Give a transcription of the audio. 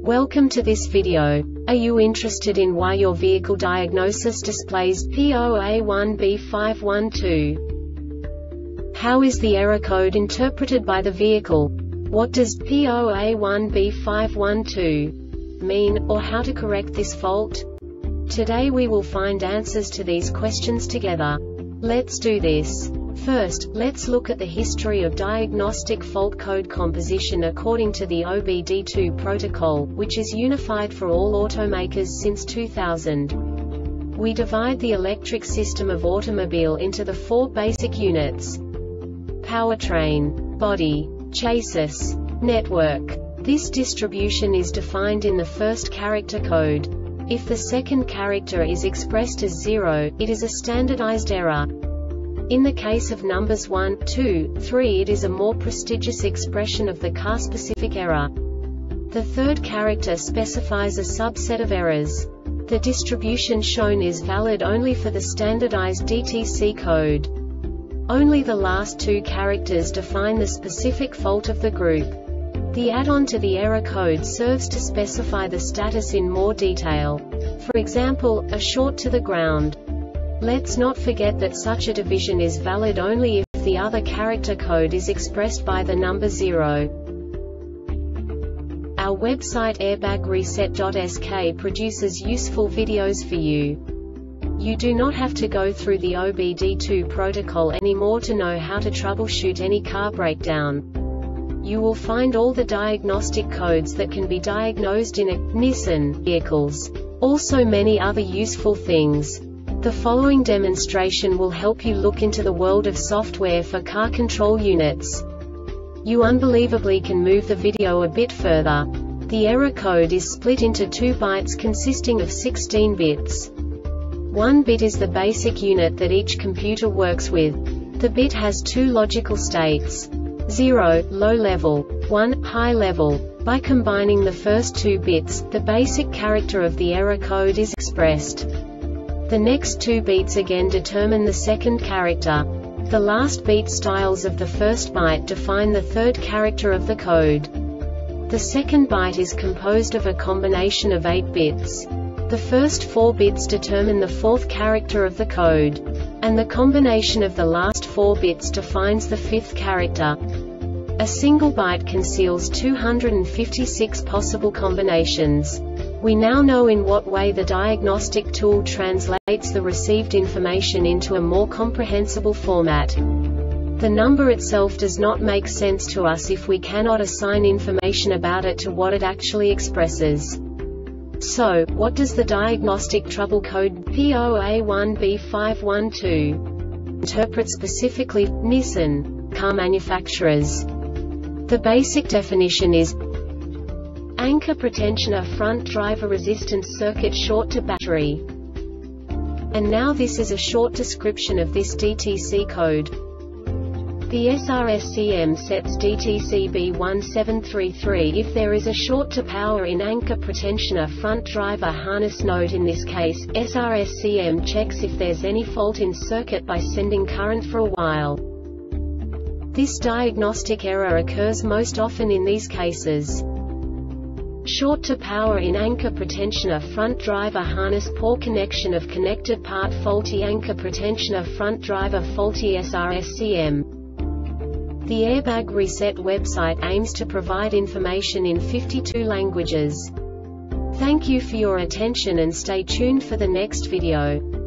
Welcome to this video. Are you interested in why your vehicle diagnosis displays P0A1B512? How is the error code interpreted by the vehicle? What does P0A1B512 mean, or how to correct this fault? Today we will find answers to these questions together. Let's do this. First, let's look at the history of diagnostic fault code composition according to the OBD2 protocol, which is unified for all automakers since 2000. We divide the electric system of automobile into the four basic units: powertrain, body, chassis, network. This distribution is defined in the first character code. If the second character is expressed as 0, it is a standardized error. In the case of numbers 1, 2, 3, it is a more prestigious expression of the car-specific error. The third character specifies a subset of errors. The distribution shown is valid only for the standardized DTC code. Only the last two characters define the specific fault of the group. The add-on to the error code serves to specify the status in more detail. For example, a short to the ground. Let's not forget that such a division is valid only if the other character code is expressed by the number 0. Our website airbagreset.sk produces useful videos for you. You do not have to go through the OBD2 protocol anymore to know how to troubleshoot any car breakdown. You will find all the diagnostic codes that can be diagnosed in a Nissan vehicles. Also many other useful things. The following demonstration will help you look into the world of software for car control units. You unbelievably can move the video a bit further. The error code is split into 2 bytes consisting of 16 bits. 1 bit is the basic unit that each computer works with. The bit has 2 logical states: 0, low level, 1, high level. By combining the first 2 bits, the basic character of the error code is expressed. The next 2 beats again determine the second character. The last beat styles of the first byte define the third character of the code. The second byte is composed of a combination of 8 bits. The first 4 bits determine the fourth character of the code. And the combination of the last 4 bits defines the fifth character. A single byte conceals 256 possible combinations. We now know in what way the diagnostic tool translates the received information into a more comprehensible format. The number itself does not make sense to us if we cannot assign information about it to what it actually expresses. So, what does the diagnostic trouble code P0A1B512 interpret specifically for Nissan car manufacturers? The basic definition is anchor pretensioner front driver resistance circuit short to battery. And now this is a short description of this DTC code. The SRSCM sets DTC B1733 if there is a short to power in anchor pretensioner front driver harness node. In this case, SRSCM checks if there's any fault in circuit by sending current for a while. This diagnostic error occurs most often in these cases: short to power in anchor pretensioner front driver harness, poor connection of connected part, faulty anchor pretensioner front driver, faulty SRSCM. The Airbag Reset website aims to provide information in 52 languages. Thank you for your attention and stay tuned for the next video.